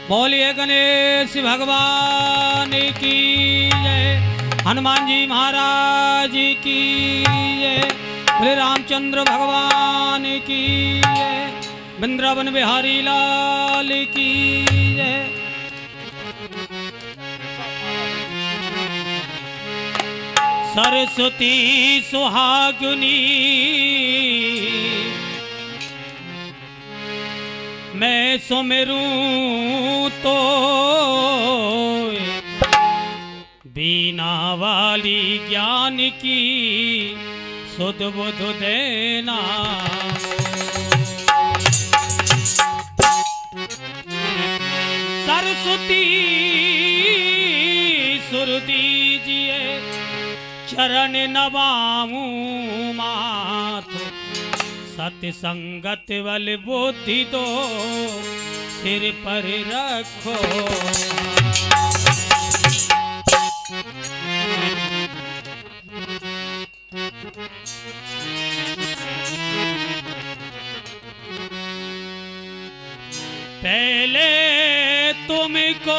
बोलिए गणेश भगवान की जय, हनुमान जी महाराज की जय, बोले रामचंद्र भगवान की जय, वृंदावन बिहारी लाल की जय। सरस्वती सुहागिनी मैं सुमिरूं तो बीना वाली ज्ञान की सुध बुध देना। सरस्वती सुर दीजिए चरण नवाऊं माथ, सत्य संगत बल बुद्धि दो सिर पर रखो। पहले तुमको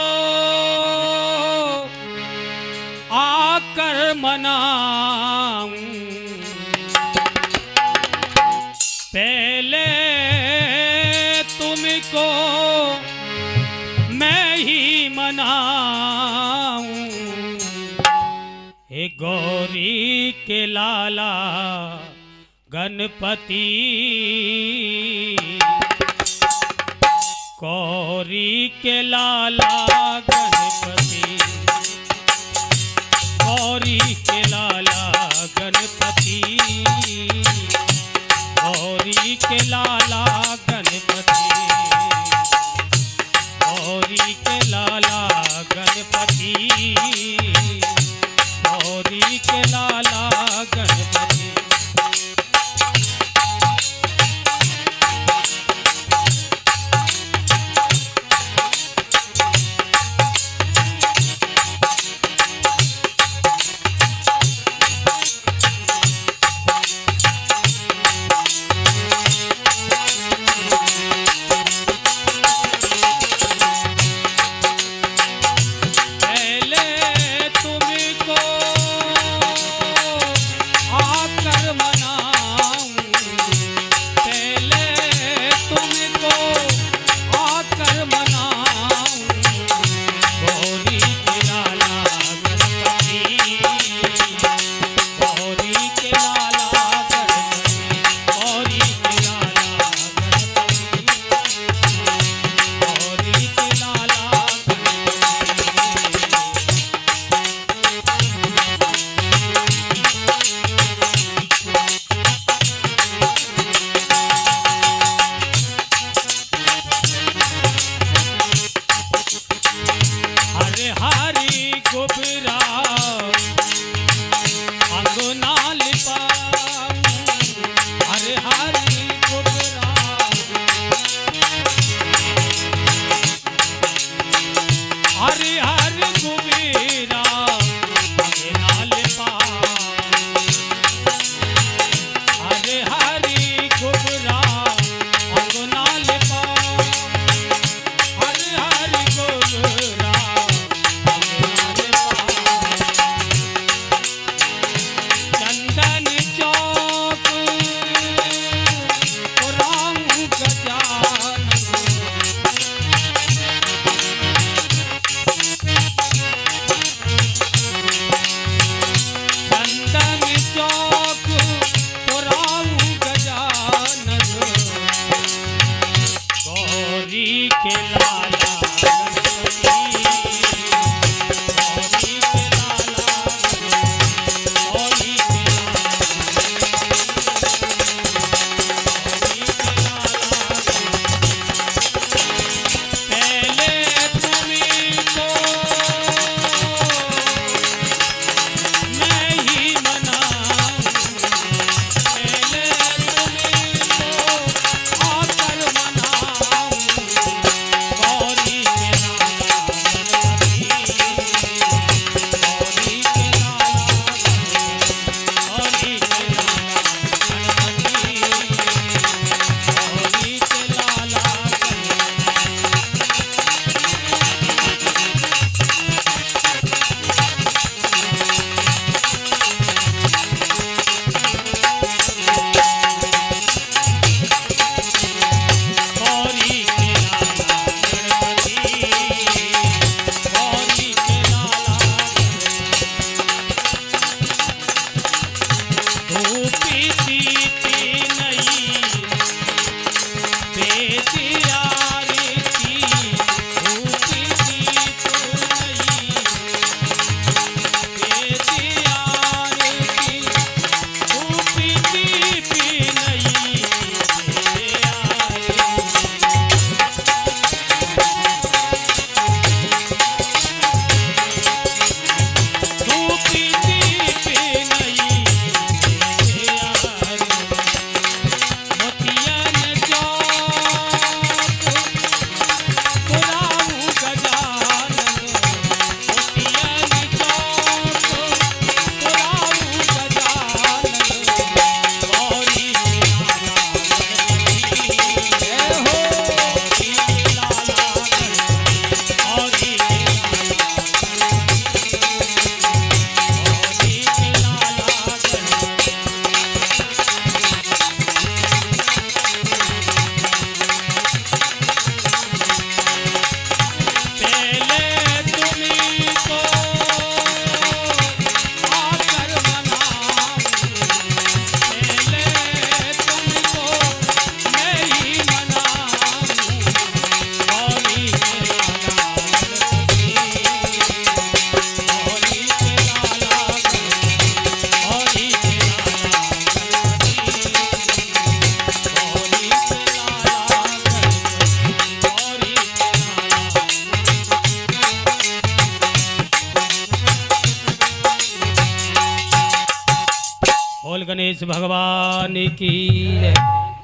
आकर मनाऊं, पहले तुमको मैं ही मनाऊं। हे गौरी के लाला गणपति, गौरी के लाला गणपति, गौरी के लाला गणपति, गौरी के लाला गणपति, गौरी के लाला गणपति, गौरी के लाला गणपति। बोल गणेश भगवान की जय।